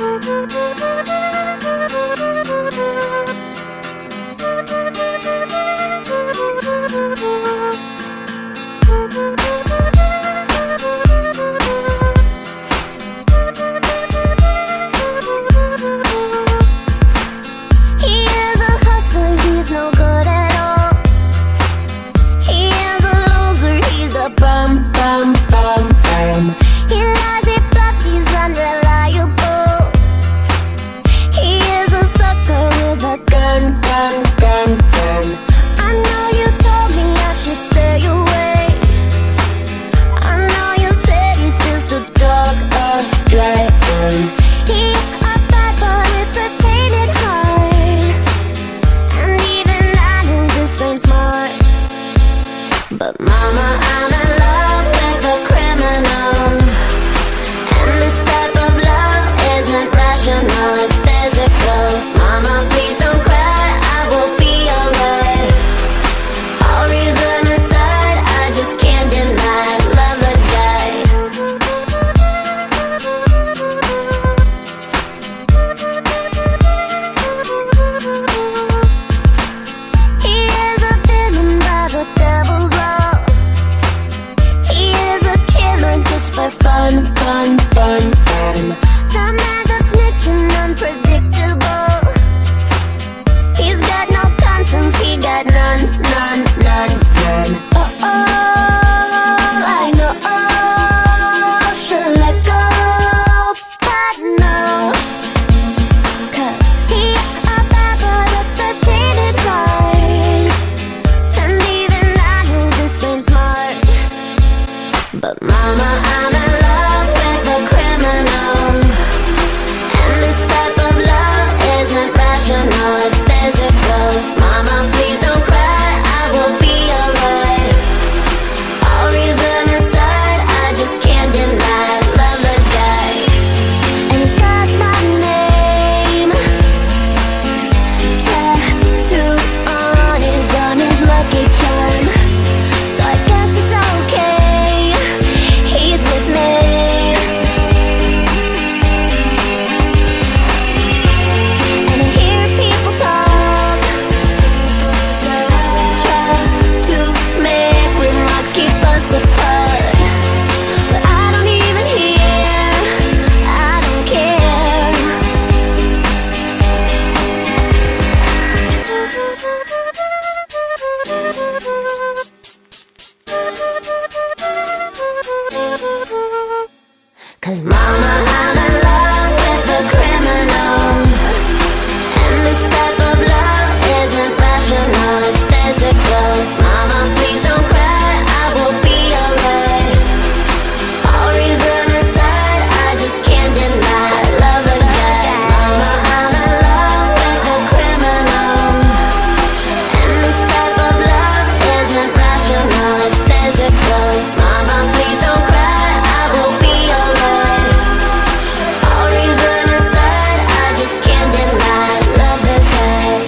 But mama, I'm in love with a criminal, and this type of love isn't rational, it's physical. Mama, please don't cry, I will be alright. All reason aside, I just can't deny love or die. He is a villain by the devil's law. He is a killer just for fun, fun, fun, fun. The man's a snitch and unpredictable. He's got no conscience, he got none, none, none, none. Oh, I know, should let go, but no. 'Cause he's a bad boy with a tainted heart, and even I know this ain't smart. But mama, I'm in love with a criminal, and this type of love isn't rational, it's physical. Mama, please don't cry, I will be alright. All reason aside, I just can't deny love or die. And he's got my name tattooed on his lucky charm, so I guess it's okay, he's with me. And I hear people talk, try to make remarks, keep us apart, but I don't even hear, I don't care. 'Cause mama, I'm in love with a criminal, and this type of love isn't rational, it's physical. Mama, please don't cry, I will be alright. All reason aside, I just can't deny love or die. Mama, I'm in love with a criminal, and this type of love isn't rational, it's physical. Mama, please don't cry, I will be alright. All reason aside, I just can't deny love or die.